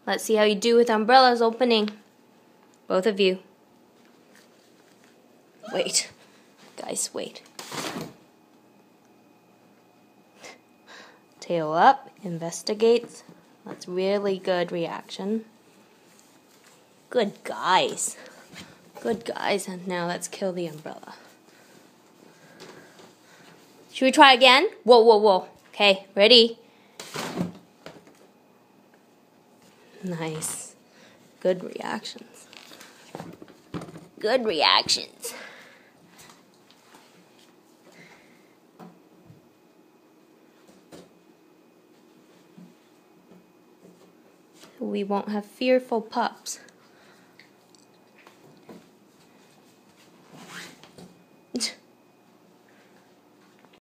Let's see how you do with umbrellas opening. Both of you. Wait. Guys, wait. Tail up, investigates. That's really good reaction. Good guys. Good guys. And now let's kill the umbrella. Should we try again? Whoa, whoa, whoa. Okay, ready? Nice. Good reactions. Good reactions. We won't have fearful pups.